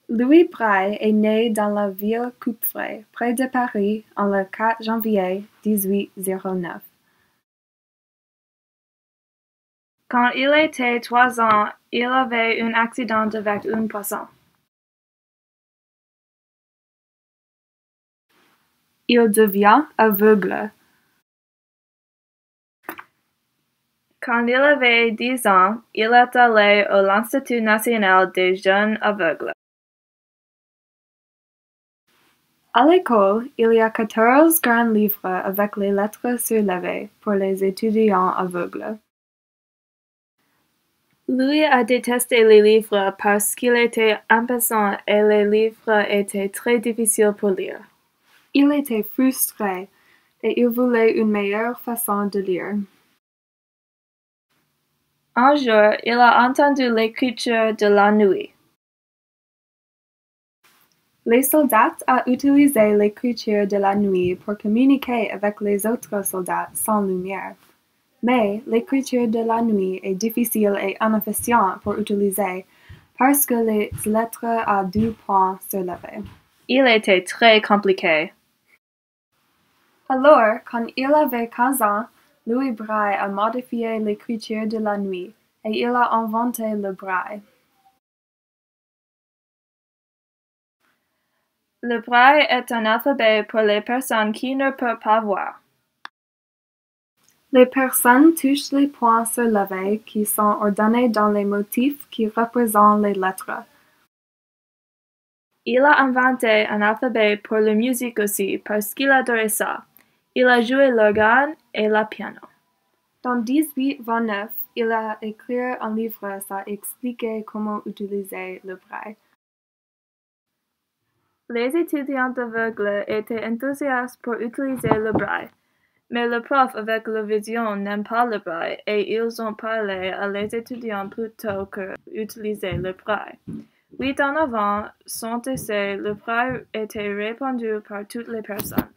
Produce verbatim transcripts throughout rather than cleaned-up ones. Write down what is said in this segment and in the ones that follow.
Louis Braille est né dans la ville Coupvray, près de Paris, en le quatre janvier dix-huit cent neuf. Quand il était trois ans, il avait un accident avec un poisson. Il devient aveugle. Quand il avait dix ans, il est allé à l'Institut national des jeunes aveugles. À l'école, il y a quatorze grands livres avec les lettres surlevées pour les étudiants aveugles. Louis a détesté les livres parce qu'il était impatient et les livres étaient très difficiles pour lire. Il était frustré et il voulait une meilleure façon de lire. Un jour, il a entendu l'écriture de la nuit. Les soldats ont utilisé l'écriture de la nuit pour communiquer avec les autres soldats sans lumière. Mais l'écriture de la nuit est difficile et inefficiente pour utiliser parce que les lettres à deux points surlevés. Il était très compliqué. Alors, quand il avait quinze ans, Louis Braille a modifié l'écriture de la nuit et il a inventé le braille. Le braille est un alphabet pour les personnes qui ne peuvent pas voir. Les personnes touchent les points surlevés qui sont ordonnés dans les motifs qui représentent les lettres. Il a inventé un alphabet pour la musique aussi parce qu'il adorait ça. Il a joué l'organe et le piano. Dans dix-huit cent vingt-neuf, il a écrit un livre ça expliquait comment utiliser le braille. Les étudiants aveugles étaient enthousiastes pour utiliser le braille, mais le prof avec la vision n'aime pas le braille et ils ont parlé à les étudiants plutôt que d'utiliser le braille. Huit ans avant son décès, le braille était répandu par toutes les personnes.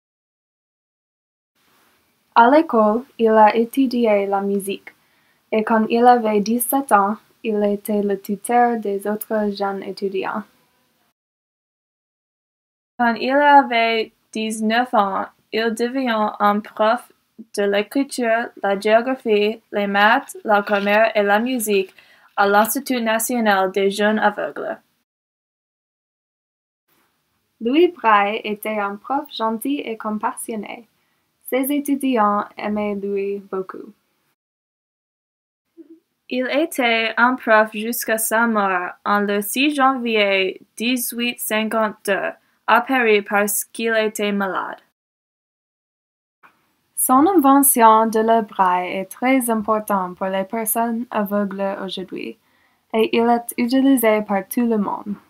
À l'école, il a étudié la musique, et quand il avait dix-sept ans, il était le tuteur des autres jeunes étudiants. Quand il avait dix-neuf ans, il devient un prof de l'écriture, la géographie, les maths, la grammaire et la musique à l'Institut national des jeunes aveugles. Louis Braille était un prof gentil et compassionné. Ses étudiants aimaient Louis beaucoup. Il était un prof jusqu'à sa mort en le six janvier dix-huit cent cinquante-deux à Paris parce qu'il était malade. Son invention de le braille est très importante pour les personnes aveugles aujourd'hui, et il est utilisé par tout le monde.